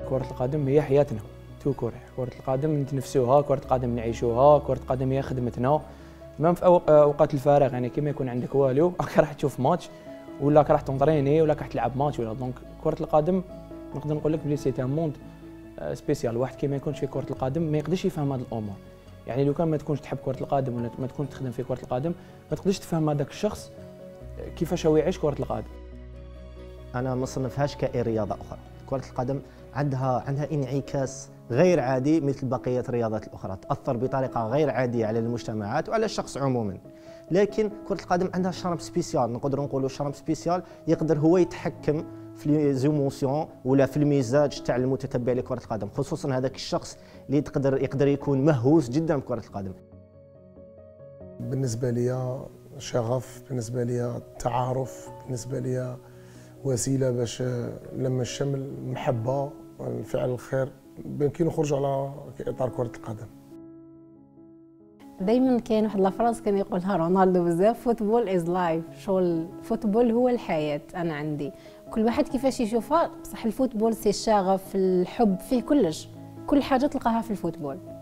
كرة القدم هي حياتنا توكور. كرة القدم نتنفسوها، كرة القدم نعيشوها، كرة القدم هي خدمتنا. مام في اوقات الفراغ يعني كيما يكون عندك والو راح تشوف ماتش ولا راح تنطريني ولا راح تلعب ماتش ولا. دونك كرة القدم نقدر نقول لك بلي سي ان موند سبيسيال. واحد كيما يكونش في كرة القدم ما يقدرش يفهم هذه الامور. يعني لو كان ما تكونش تحب كرة القدم ولا ما تكونش تخدم في كرة القدم ما تقدرش تفهم هذاك الشخص كيفاش هو يعيش كرة القدم. انا ما نصنفهاش كرياضه اخرى. كرة القدم عندها انعكاس غير عادي مثل بقيه الرياضات الاخرى، تاثر بطريقه غير عاديه على المجتمعات وعلى الشخص عموما. لكن كرة القدم عندها شرم سبيسيال، نقدروا نقولوا شرم سبيسيال يقدر هو يتحكم في لي زيموسيون ولا في المزاج تاع المتتبع لكرة القدم، خصوصا هذاك الشخص اللي يقدر يكون مهووس جدا بكرة القدم. بالنسبة لي شغف، بالنسبة لي تعارف، بالنسبة لي وسيلة باش لما الشمل المحبة فعل الخير كي نخرجوا على إطار كرة القدم. دايما كاين واحد لافراز كان يقولها رونالدو بزاف، فوتبول از لايف، شغل الفوتبول هو الحياة. أنا عندي كل واحد كيفاش يشوفها، بصح الفوتبول سي الشغف، الحب، فيه كلش، كل حاجة تلقاها في الفوتبول.